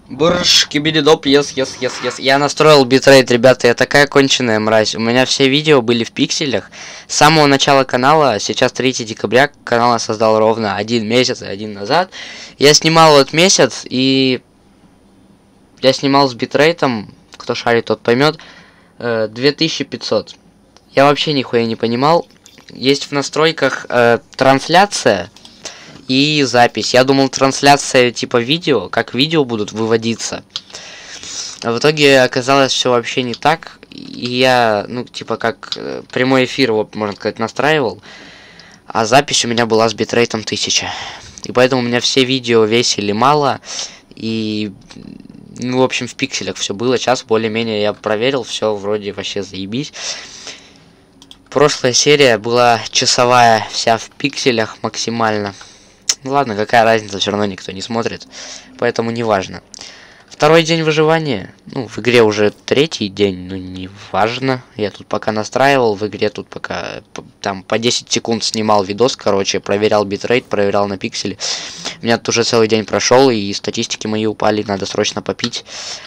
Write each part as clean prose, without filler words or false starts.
Брш, кибидидоп, ес. Я настроил битрейт, ребята, я такая конченая мразь. У меня все видео были в пикселях. С самого начала канала, сейчас 3 декабря, канал я создал ровно 1 месяц и 1 назад. Я снимал вот месяц, и я снимал с битрейтом, кто шарит, тот поймет, 2500. Я вообще нихуя не понимал. Есть в настройках трансляция и запись. Я думал, трансляция типа видео, как видео будут выводиться. А в итоге оказалось все вообще не так. И я, ну, типа как прямой эфир, вот, можно сказать, настраивал. А запись у меня была с битрейтом 1000. И поэтому у меня все видео весили мало. И, ну, в общем, в пикселях все было. Сейчас более-менее я проверил, все вроде вообще заебись. Прошлая серия была часовая, вся в пикселях максимально. Ну ладно, какая разница, все равно никто не смотрит, поэтому не важно. Второй день выживания, ну, в игре уже 3-й день, ну, не важно. Я тут пока настраивал, в игре тут пока там по 10 секунд снимал видос, короче, проверял битрейт, проверял на пикселе. У меня тут уже целый день прошел, и статистики мои упали, надо срочно попить.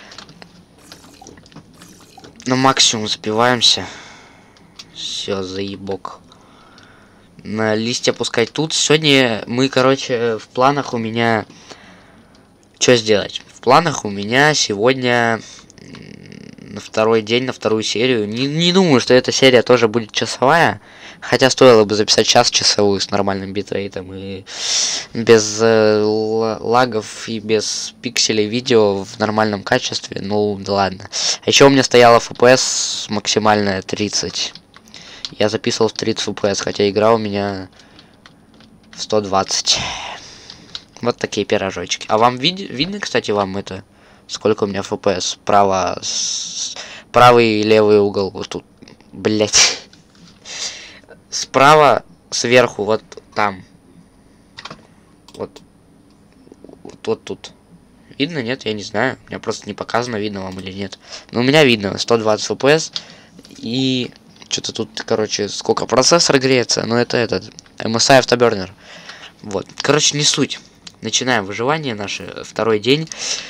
На максимум забиваемся. Все, заебок. На листья пускать тут. Сегодня мы, короче, в планах у меня... Что сделать? В планах у меня сегодня на второй день, на вторую серию. Не думаю, что эта серия тоже будет часовая. Хотя стоило бы записать часовую с нормальным битрейтом и без лагов и без пикселей видео в нормальном качестве. Ну, да ладно. А еще у меня стояла FPS максимальная 30. Я записывал в 30 FPS, хотя игра у меня в 120. Вот такие пирожочки. А вам видно, кстати, вам это? Сколько у меня FPS? Правый и левый угол. Вот тут. Блять. Справа, сверху, вот там. Вот тут. Видно, нет? Я не знаю. У меня просто не показано, видно вам или нет. Но у меня видно 120 FPS. И... Что-то тут, короче, сколько процессор греется, но это этот MSI Afterburner. Вот. Короче, не суть. Начинаем выживание наше. Второй день.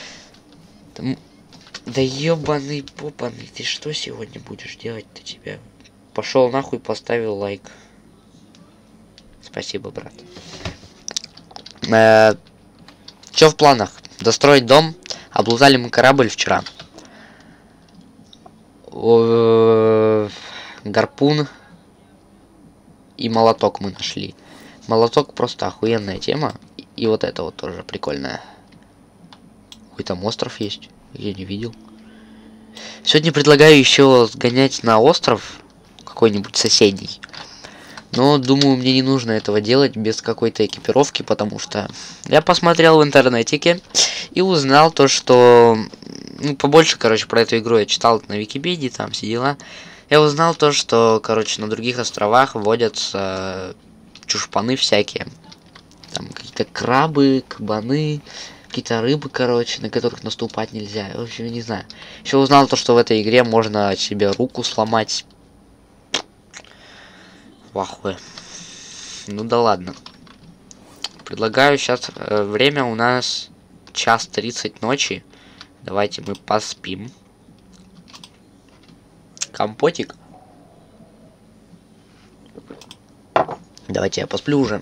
Да ёбаный попаный, ты что сегодня будешь делать-то тебя? Пошел нахуй, поставил лайк. Спасибо, брат. Что в планах? Достроить дом. Облутали мы корабль вчера. Гарпун и молоток мы нашли. Молоток просто охуенная тема. И вот это вот тоже прикольная. Какой там остров есть? Я не видел. Сегодня предлагаю еще сгонять на остров какой-нибудь соседний. Но думаю, мне не нужно этого делать без какой-то экипировки, потому что я посмотрел в интернетике и узнал то, что... Ну, побольше, короче, про эту игру я читал на Википедии, там все дела. Я узнал то, что, короче, на других островах водятся чушпаны всякие. Там какие-то крабы, кабаны, какие-то рыбы, короче, на которых наступать нельзя. В общем, я не знаю. Еще узнал то, что в этой игре можно себе руку сломать. Вахуе. Ну да ладно. Предлагаю сейчас... время у нас 1:30 ночи. Давайте мы поспим. Компотик. Давайте я посплю уже.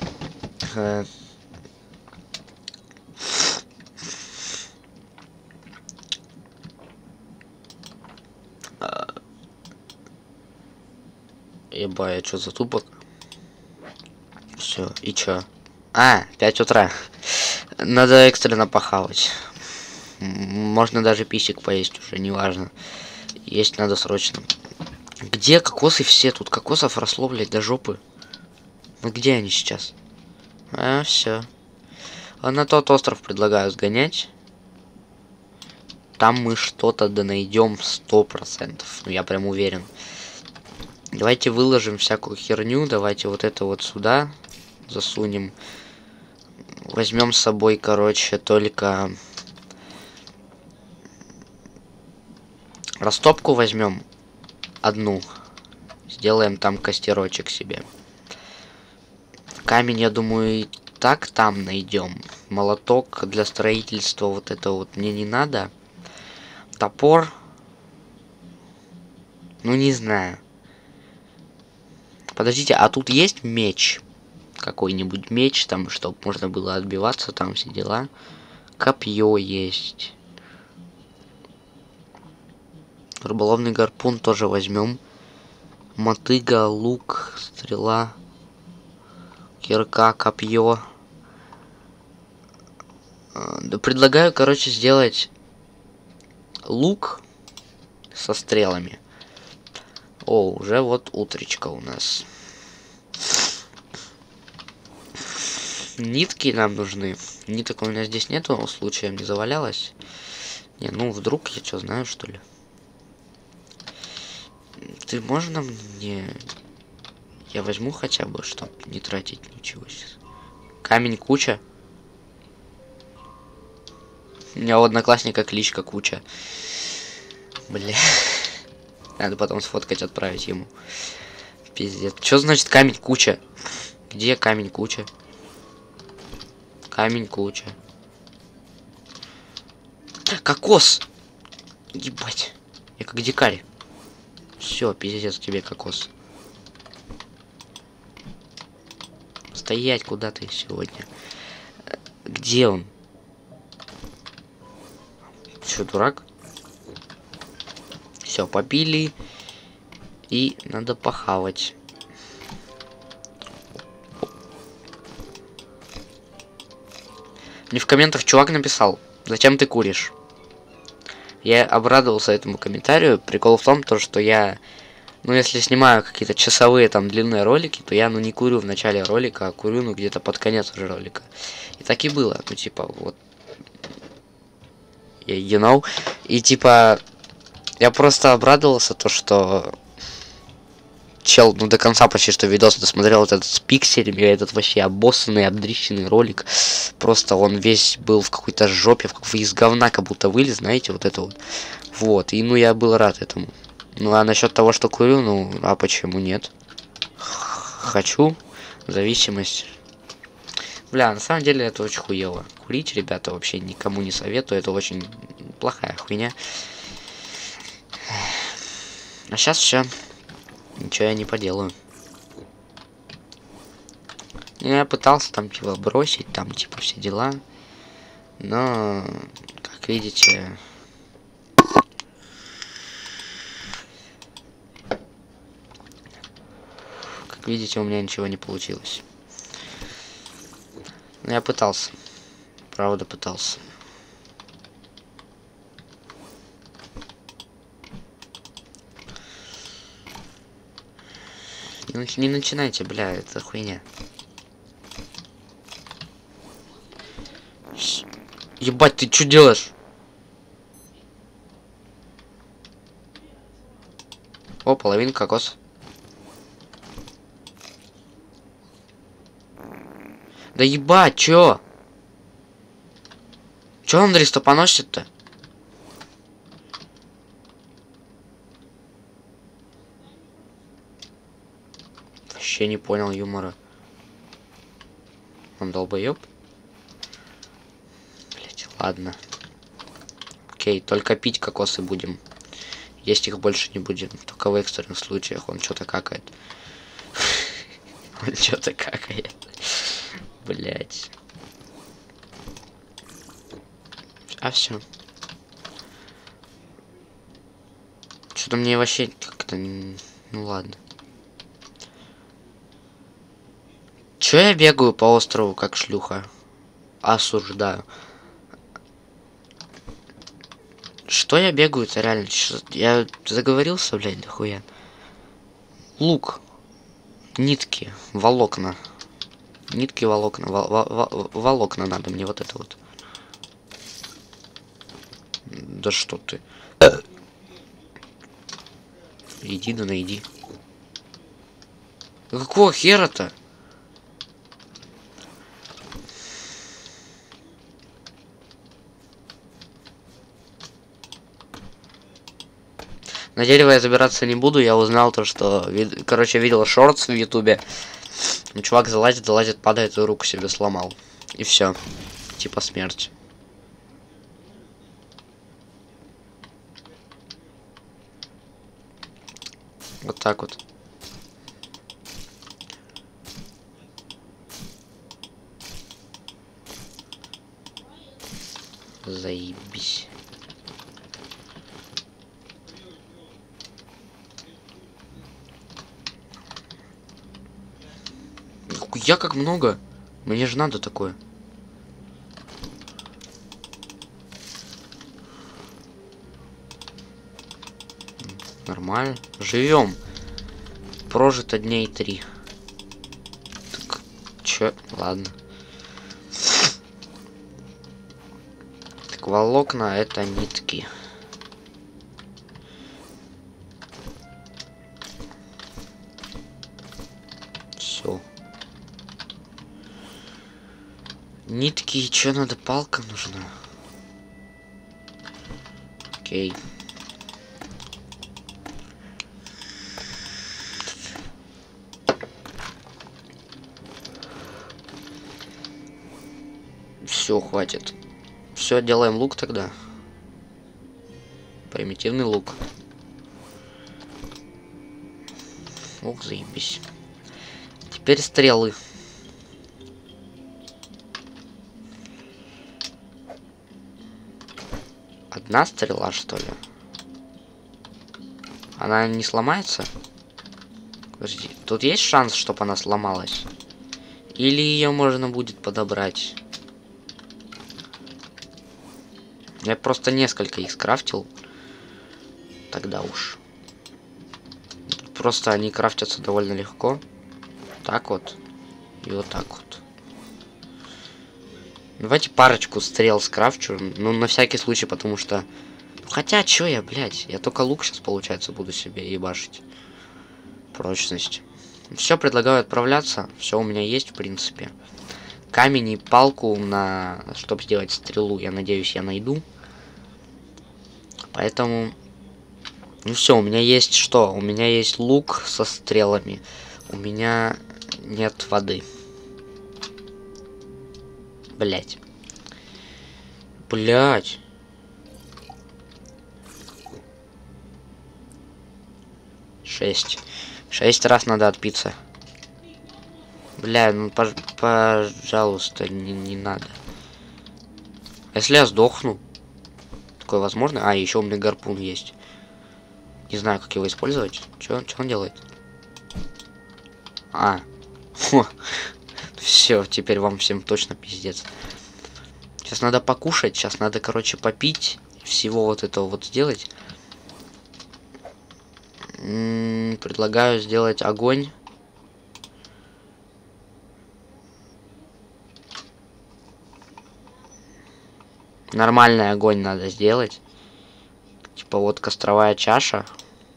Ебать, а что за тупок? Все, и чё? 5 утра. Надо экстренно похавать. Можно даже писек поесть уже, неважно. Есть надо срочно. Где кокосы все? Тут кокосов росло, блядь, до жопы. Ну где они сейчас? Все. На тот остров предлагаю сгонять. Там мы что-то да найдем 100%. Ну я прям уверен. Давайте выложим всякую херню. Давайте вот это вот сюда засунем. Возьмем с собой, короче, только... Растопку возьмем одну. Сделаем там костерочек себе. Камень, я думаю, и так там найдем. Молоток для строительства, вот это вот мне не надо. Топор. Ну, не знаю. Подождите, а тут есть меч? Какой-нибудь меч, там, чтобы можно было отбиваться, там все дела. Копье есть. Рыболовный гарпун тоже возьмем. Мотыга, лук, стрела, кирка, копье. Предлагаю, короче, сделать лук со стрелами. О, уже вот утречка у нас. Нитки нам нужны. Ниток у меня здесь нету, случаем не завалялось. Не, ну вдруг я что знаю, что ли. Ты можно мне... Я возьму хотя бы, чтобы не тратить ничего сейчас. Камень куча. У меня у одноклассника кличка Куча. Бля. Надо потом сфоткать, отправить ему. Пиздец. Что значит камень куча? Где камень куча? Камень куча. Кокос! Ебать. Я как дикарь. Все, пиздец тебе кокос. Стоять, куда ты сегодня? Где он? Что, дурак? Все, побили. И надо похавать. Мне в комментах чувак написал: зачем ты куришь? Я обрадовался этому комментарию. Прикол в том, то, что я, ну, если снимаю какие-то часовые там длинные ролики, то я, ну, не курю в начале ролика, а курю, ну, где-то под конец уже ролика. И так и было. Ну, типа, вот. You know? И, типа, я просто обрадовался, то, что чел, ну, до конца почти что видос досмотрел вот этот с пикселями, этот вообще обоссанный, обдрищенный ролик. Просто он весь был в какой-то жопе, из говна как будто вылез, знаете, вот это вот. Вот, и, ну, я был рад этому. Ну, а насчет того, что курю, ну, а почему нет? Хочу. Зависимость. Бля, на самом деле это очень хуево. Курить, ребята, вообще никому не советую. Это очень плохая хуйня. А сейчас все. Ничего я не поделаю. Я пытался там типа бросить, там типа все дела. Но, как видите... Как видите, у меня ничего не получилось. Но я пытался. Правда, пытался. Не начинайте, бля, это хуйня. Ебать, ты что делаешь? О, половинка кокос. Да ебать, чё? Чё Андрей стопоносит-то? Вообще не понял юмора. Он долбоёб? Блять, ладно. Окей, только пить кокосы будем. Есть их больше не будем. Только в экстренных случаях он что-то какает. Он что-то какает. Блять. А все. Что-то мне вообще как-то... Ну ладно. Чё я бегаю по острову как шлюха? Осуждаю. Что я бегаю-то реально? Я заговорился, блядь, дохуя. Лук. Нитки. Волокна. Нитки, волокна. Волокна надо мне, вот это вот. Да что ты. Иди да найди. Какого хера-то? На дерево я забираться не буду, я узнал то, что... Короче, видел шортс в ютубе. Чувак залазит, падает и руку себе сломал. И все. типа смерть. Вот так вот. Заебись. Я как много. Мне же надо такое. Нормально. Живем. Прожито дней 3. Так, чё? Ладно. Так, волокна это нитки. Все. Нитки, и чё надо? Палка нужна. Окей. Все, хватит. Все, делаем лук тогда. Примитивный лук. Ох, заебись. Теперь стрелы. Одна стрела, что ли? Она не сломается? Подожди, тут есть шанс, чтобы она сломалась? Или ее можно будет подобрать? Я просто несколько их скрафтил. Тогда уж. Просто они крафтятся довольно легко. Так вот. И вот так вот. Давайте парочку стрел скрафчу. Ну, на всякий случай, потому что... Хотя, чё я, блядь? Я только лук сейчас, получается, буду себе ебашить. Прочность. Все, предлагаю отправляться. Все у меня есть, в принципе. Камень и палку на... Чтобы сделать стрелу, я надеюсь, я найду. Поэтому... Ну все, у меня есть что? У меня есть лук со стрелами. У меня нет воды. Блять. Блять. Шесть раз надо отпиться. Бля, ну пожалуйста, не надо. Если я сдохну, такое возможно. А, еще у меня гарпун есть. Не знаю, как его использовать. Что он делает? А. Все, теперь вам всем точно пиздец. Сейчас надо покушать, сейчас надо, короче, попить. Всего вот этого вот сделать. Предлагаю сделать огонь. Нормальный огонь надо сделать. Типа вот костровая чаша.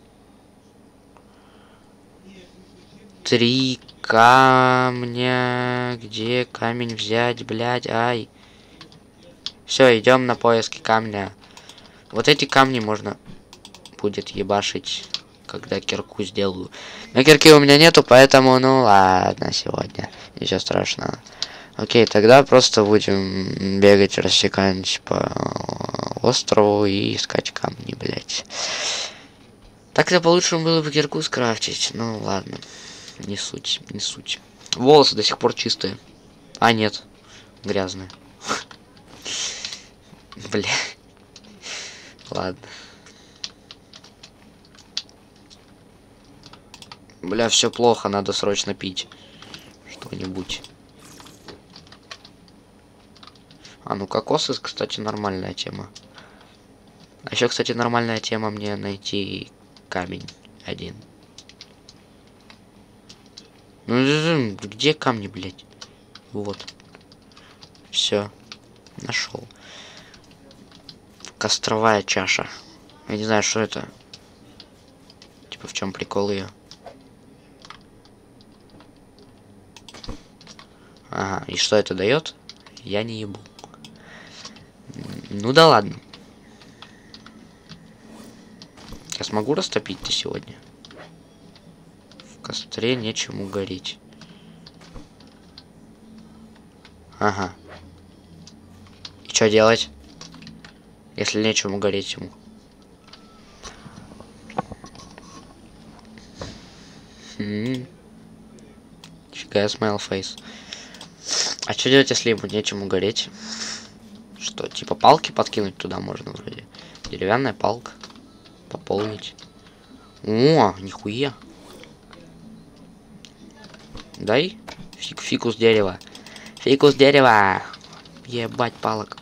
3 камня. Где камень взять, блядь? Ай. Все, идем на поиски камня. Вот эти камни можно будет ебашить, когда кирку сделаю. Но кирки у меня нету, поэтому, ну ладно, сегодня. Ничего страшного. Окей, тогда просто будем бегать, рассекать по острову и искать камни, блять. Так-то получше было бы кирку скрафтить. Ну ладно. Не суть, не суть. Волосы до сих пор чистые. А, нет. Грязные. Бля. Ладно. Бля, все плохо, надо срочно пить что-нибудь. А, ну кокосы, кстати, нормальная тема. А еще, кстати, нормальная тема мне найти камень один. Ну, где камни, блядь? Вот. Все. Нашел. Костровая чаша. Я не знаю, что это. Типа, в чем прикол ее? Ага, и что это дает? Я не ебу. Ну да ладно. Я смогу растопить-то сегодня? В костре нечему гореть. Ага. что делать? Если нечему гореть ему. Фига, smile face. А что делать, если ему нечему гореть? Что, типа палки подкинуть туда можно вроде? Деревянная палка. Пополнить. О, нихуя. Дай. Фикус дерева. Фикус дерева. Ебать палок.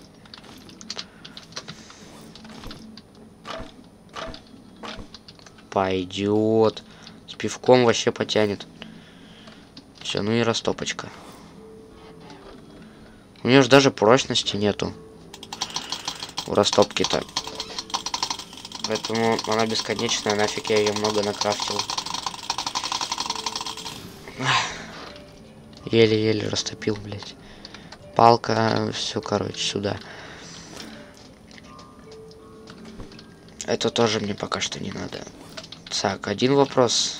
Пойдет. С пивком вообще потянет. Все, ну и растопочка. У нее же даже прочности нету. У растопки-то. Поэтому она бесконечная, нафиг я ее много накрафтил. Еле-еле растопил, блядь. Палка, все, короче, сюда. Это тоже мне пока что не надо. Так, один вопрос.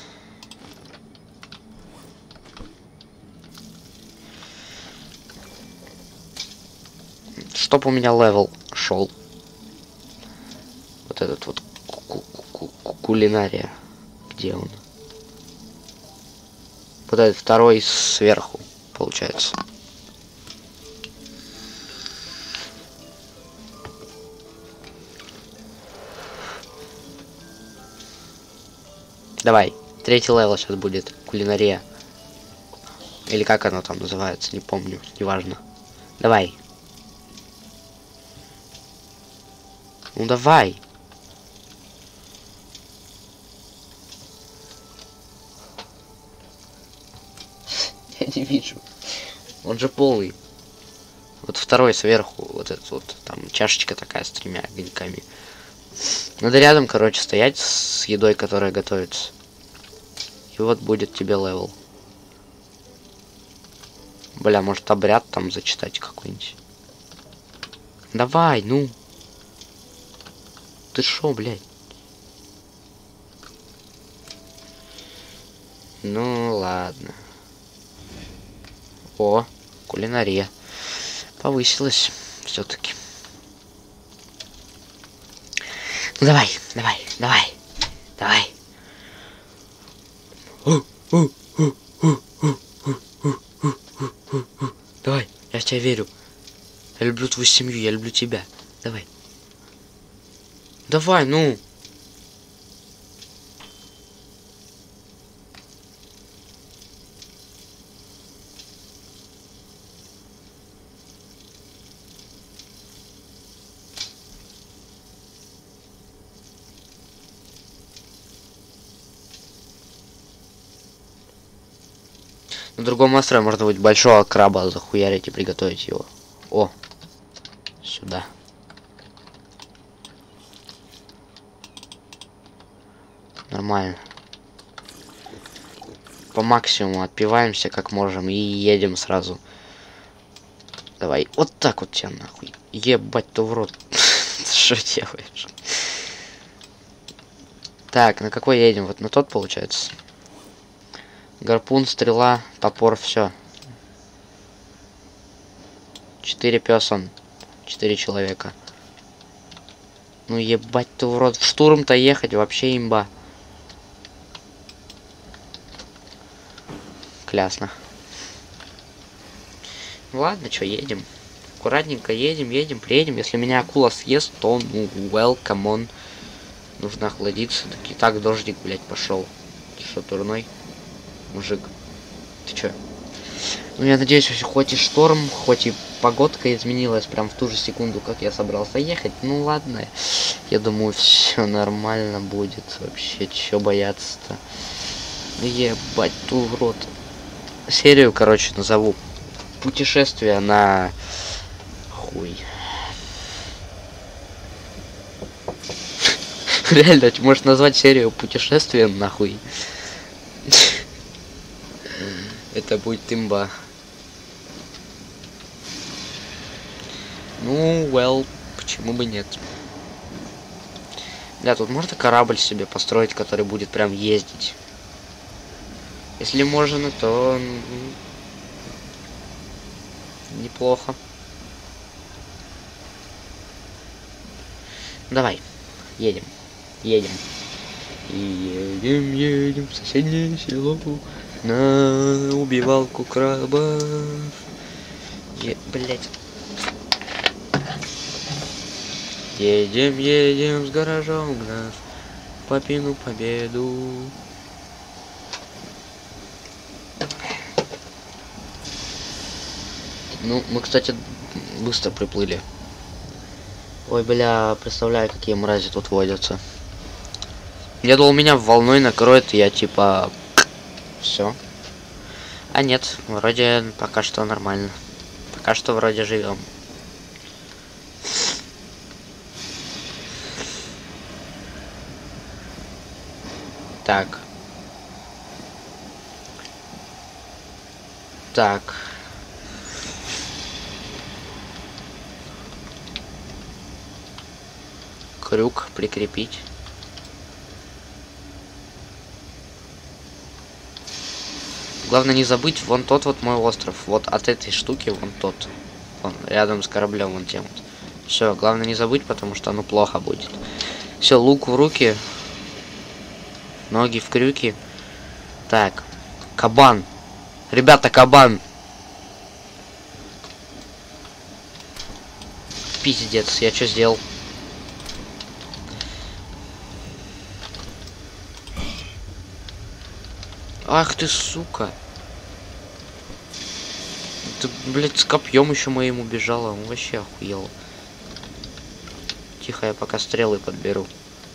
Чтоб у меня левел шел. Вот этот вот кулинария. Где он? Вот этот второй сверху, получается. Давай, третий левел сейчас будет. Кулинария. Или как оно там называется, не помню, неважно. Давай. Ну давай. Я не вижу. Он же полный. Вот второй сверху, вот этот вот, там чашечка такая с 3 огоньками. Надо рядом, короче, стоять с едой, которая готовится. И вот будет тебе левел. Бля, может обряд там зачитать какой-нибудь. Давай, ну. Ты шо, блядь? Ну ладно. О, кулинария. Повысилась все-таки. Ну давай, давай, давай, давай. Давай, я в тебя верю. Я люблю твою семью, я люблю тебя. Давай. Давай, ну. На другом острове можно будет большого краба захуярить и приготовить его. О, сюда. Нормально. По максимуму отпиваемся как можем и едем сразу. Давай, вот так вот тебя нахуй. Ебать, то в рот. Что делаешь? Так, на какой едем? Вот на тот, получается. Гарпун, стрела, топор, все. 4 пёсон. 4 человека. Ну ебать ты в рот. В штурм-то ехать вообще имба. Клясно. Ладно, что, едем. Аккуратненько едем, едем, приедем. Если меня акула съест, то, ну, welcome on. Нужно охладиться. Так и так дождик, блядь, пошел. Ты что, турной? Мужик. Ты чё? Ну, я надеюсь, хоть и шторм, хоть и погодка изменилась прям в ту же секунду, как я собрался ехать. Ну, ладно. Я думаю, все нормально будет. Вообще, чё бояться-то? Ебать, ту в рот. Серию, короче, назову путешествие на хуй. Реально, можешь назвать серию путешествия нахуй. Это будет имба. Ну, well, почему бы нет? Да, тут можно корабль себе построить, который будет прям ездить. Если можно, то неплохо. Давай. Едем. Едем. Едем, едем в соседнее село на убивалку крабов. Блять. Едем, едем с гаражом гнав папину победу. Ну, мы, кстати, быстро приплыли. Ой, бля, представляю, какие мрази тут водятся. Я думал, меня волной накроет, и я типа... Все. А нет, вроде пока что нормально. Пока что вроде живем. Так. Так. Крюк прикрепить. Главное не забыть, вон тот вот мой остров. Вот от этой штуки вон тот. Вон, рядом с кораблем вон тем вот. Все, главное не забыть, потому что оно плохо будет. Все, лук в руки. Ноги в крюки. Так. Кабан. Ребята, кабан. Пиздец, я что сделал? Ах ты, сука. Ты, блядь, с копьем еще моим убежала. Он вообще охуел. Тихо, я пока стрелы подберу.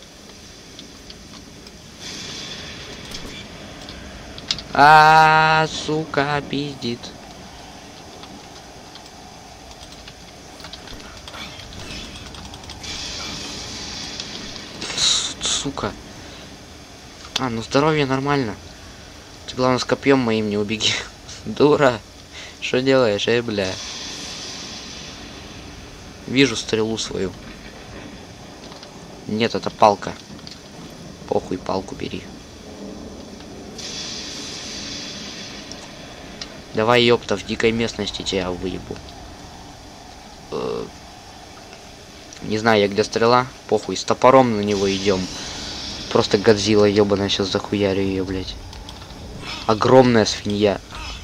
Сука, пиздит. Сука. Ну здоровье нормально. Ты, главное, с копьем моим не убеги. Дура. Что делаешь, бля? Вижу стрелу свою. Нет, это палка. Похуй, палку бери. Давай, ёпта, в дикой местности тебя выебу. Не знаю я, где стрела. Похуй, с топором на него идем. Просто Годзилла ёбаная, сейчас захуярю ее, блядь. Огромная свинья.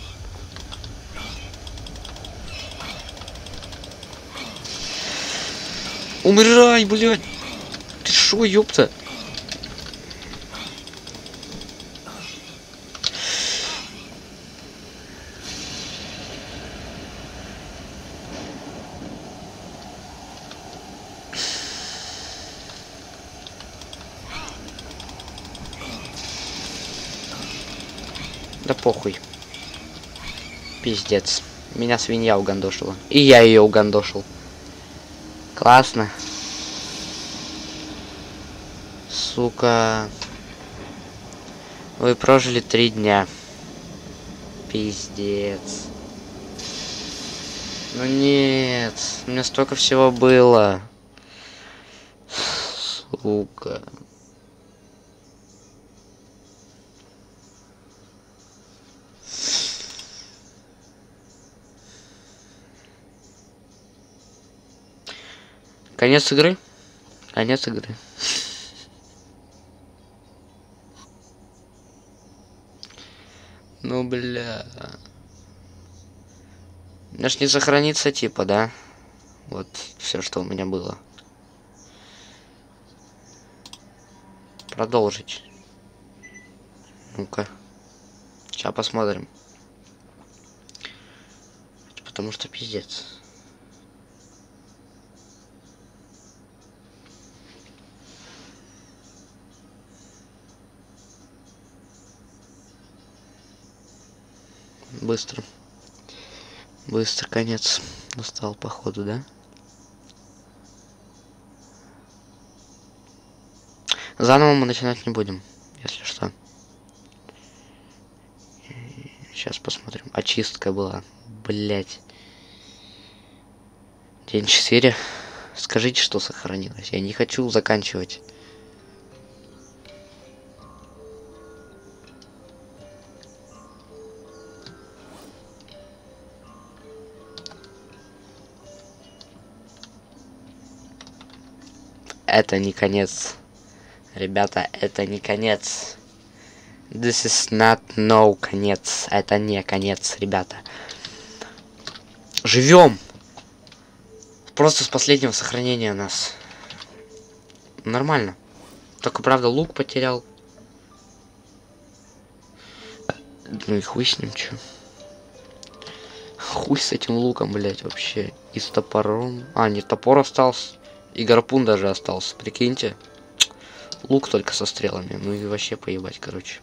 Умирай, блядь! Ты шо, ёпта? Да похуй. Пиздец. Меня свинья угандошила. И я ее угандошил. Классно. Сука. Вы прожили 3 дня. Пиздец. Ну нет. У меня столько всего было. Сука. Конец игры? Конец игры. Ну, бля. У меня ж не сохранится, типа, да? Вот все, что у меня было. Продолжить. Ну-ка. Сейчас посмотрим. Потому что пиздец. Быстро. Быстро конец настал, походу, да? Заново мы начинать не будем, если что. Сейчас посмотрим. Очистка была. Блять. День 4. Скажите, что сохранилось. Я не хочу заканчивать. это не конец. Ребята, это не конец. This is not no конец. Это не конец, ребята. Живем. Просто с последнего сохранения нас. Нормально. Только, правда, лук потерял. Ну и хуй с ним, чё. Хуй с этим луком, блять, вообще. И с топором. А, нет, топор остался. И гарпун даже остался, прикиньте. Лук только со стрелами. Ну и вообще поебать, короче.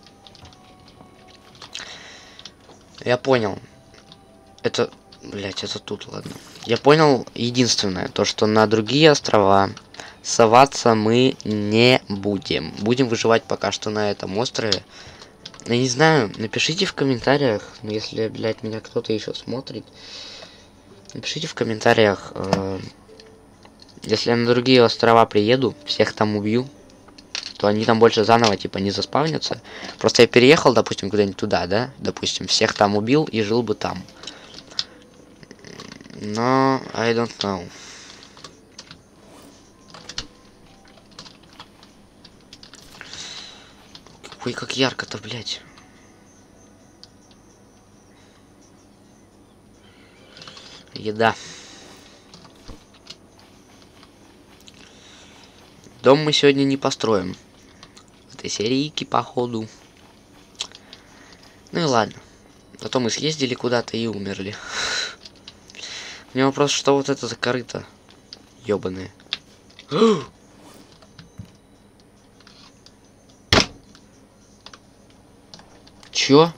Я понял. Это... Блять, это тут, ладно. Я понял единственное. То, что на другие острова соваться мы не будем. Будем выживать пока что на этом острове. Я не знаю, напишите в комментариях, если, блядь, меня кто-то еще смотрит. Напишите в комментариях, если я на другие острова приеду, всех там убью, то они там больше заново, типа, не заспавнятся. Просто я переехал, допустим, куда-нибудь туда, да? Допустим, всех там убил и жил бы там. Но I don't know. Ой, как ярко-то, блядь. Еда. Дом мы сегодня не построим. В этой серийке, походу. Ну и ладно. Зато мы съездили куда-то и умерли. У меня вопрос, что вот это за корыто? Ёбаные. Чё?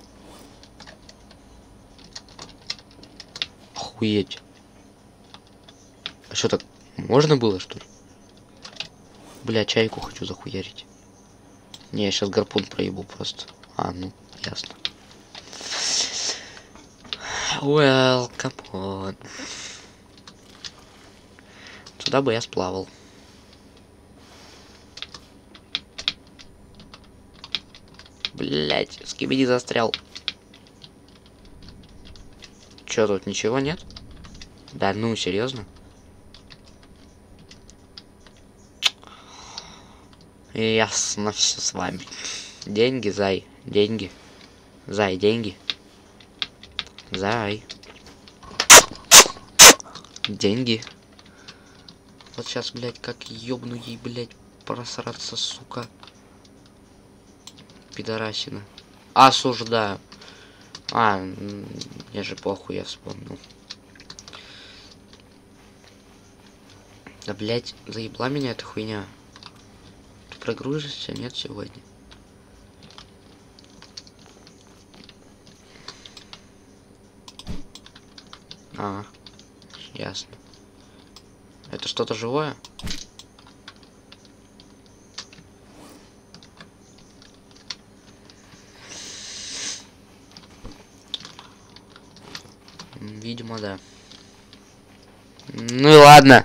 Охуеть. А что так? Можно было, что ли? Бля, чайку хочу захуярить. Не, я сейчас гарпун проебу просто. А, ну, ясно. Well, come on. Сюда бы я сплавал. Блять, скибиди застрял. Чё, тут ничего нет? Да ну, серьезно? Ясно все с вами. Деньги, зай, деньги. Зай, деньги. Зай. Деньги. Вот сейчас, блядь, как ёбну ей, блядь, просраться, сука. Пидорасина. Осуждаю. А, мне же похуй, я вспомнил. Да, блядь, заебла меня эта хуйня. Ты прогрузишься? Нет, сегодня. А, ясно. Это что-то живое? Видимо, да. Ну и ладно.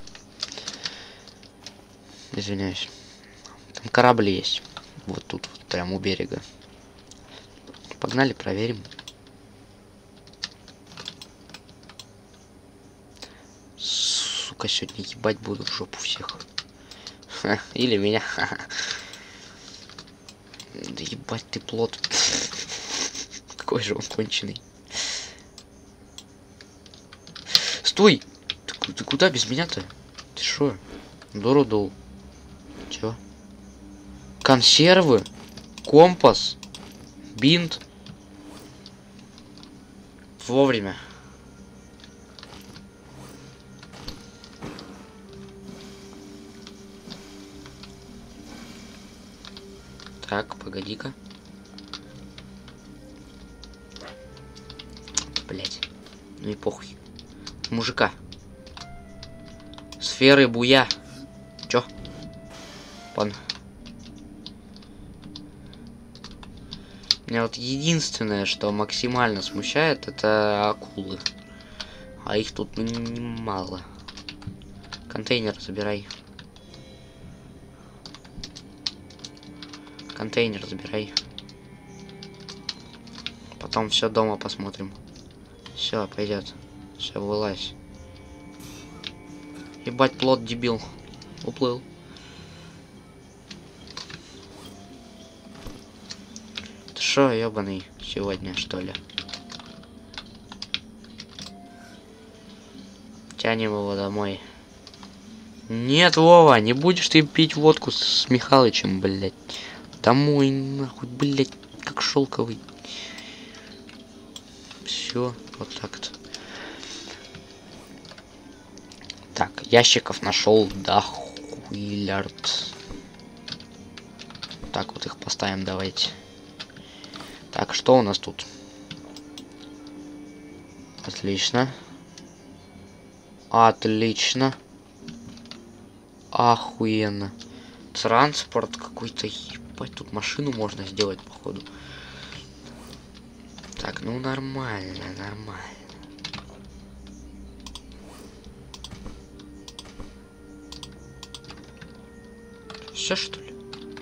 Извиняюсь. Там корабль есть. Вот тут, вот, прям у берега. Погнали, проверим. Сука, сегодня ебать буду в жопу всех. Или меня. Да ебать ты плот. Какой же он конченый. Стой! Ты куда без меня-то? Ты шо? Дуру-дул. Чё? Консервы? Компас? Бинт? Вовремя. Так, погоди-ка. Блять. Ну и похуй. Мужика. Сферы буя. Чё? Пан. Меня вот единственное, что максимально смущает, это акулы. А их тут немало. Контейнер забирай. Контейнер забирай. Потом все дома посмотрим. Все, пойдет. Все, вылазь. Ебать, плот дебил. Уплыл. Шо, ёбаный, сегодня, что ли? Тянем его домой. Нет, Вова, не будешь ты пить водку с Михалычем, блядь. Домой, нахуй, блядь, как шелковый. Все, вот так-то. Так, ящиков нашел дохуиллярд. Так, вот их поставим, давайте. Так, что у нас тут? Отлично. Отлично. Охуенно. Транспорт какой-то, ебать, тут машину можно сделать, походу. Так, ну нормально, нормально. Все, что ли?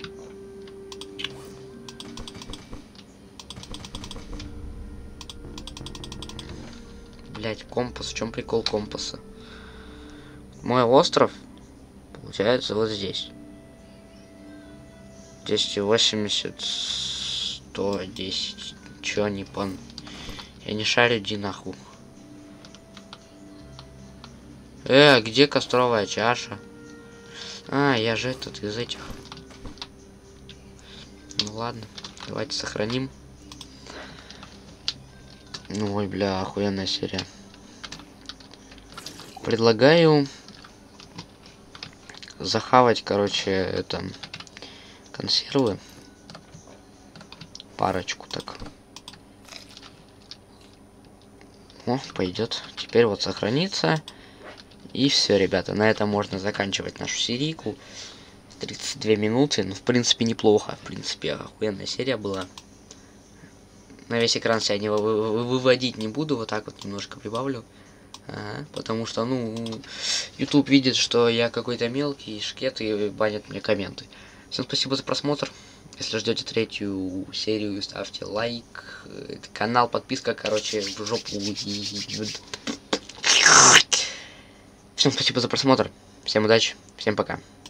Блять, компас. В чем прикол компаса? Мой остров получается вот здесь. 280, 110. Чё не пон... Я не шарю, иди нахуй. Где костровая чаша? А, я же этот из этих. Ну ладно, давайте сохраним. Ну, ой, бля, охуенная серия. Предлагаю захавать, короче, это консервы. Парочку так. О, пойдет. Теперь вот сохранится. И все, ребята, на этом можно заканчивать нашу серийку. 32 минуты. Ну, в принципе, неплохо. В принципе, охуенная серия была. На весь экран себя не выводить не буду. Вот так вот немножко прибавлю. Потому что, ну, YouTube видит, что я какой-то мелкий шкет и банит мне комменты. Всем спасибо за просмотр. Если ждете третью серию, ставьте лайк. Канал, подписка, короче, в жопу. Всем спасибо за просмотр. Всем удачи. Всем пока.